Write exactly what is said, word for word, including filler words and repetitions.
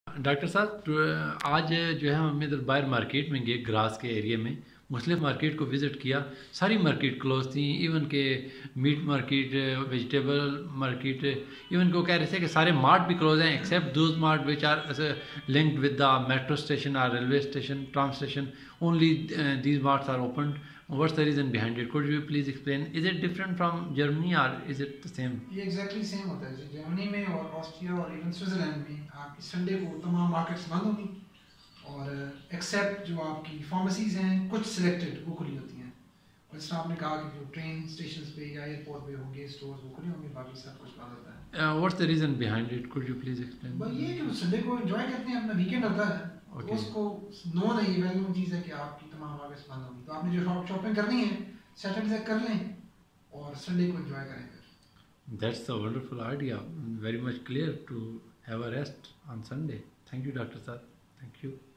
Doctor साहब तो, आज जो है हम इधर बाहर मार्केट में गए, ग्रास के एरिया में मुस्लिम मार्केट को विज़िट किया। सारी मार्केट क्लोज थी, इवन के meat market, vegetable market, even को कह रहे थे कि सारे मार्ट भी क्लोज हैं except those mart which are linked with the metro station और railway station, tram station. Only these marts are open. What's the reason behind it? Could you please explain? Is it different from Germany or is it the same? ये exactly exactly same होता है। Germany में और Austria और even Switzerland में आपकी Sunday को तमाम मार्केट्स बंद होंगी और एक्सेप्ट जो आपकी फार्मेसीज हैं कुछ सिलेक्टेड वो खुली होती हैं। और जिस आपने कहा कि जो ट्रेन स्टेशन पे या एयरपोर्ट पे होंगे स्टोर्स वो खुले होंगे, बाकी सब कुछ बंद होता है। Uh, what's the reason behind it? Could you please explain? बस ये कि संडे को एंजॉय करते हैं, अपना वीकेंड होता है। okay. तो उसको नो नहीं, वेल नोन चीज़ है कि आपकी तमाम मार्केट्स बंद होंगी, तो आपने जो शॉपिंग करनी है सैटरडे तक कर लें और संडे को एंजॉय करें। That's a wonderful idea. Very much clear to have a rest on Sunday. Thank you, Doctor Sir. Thank you.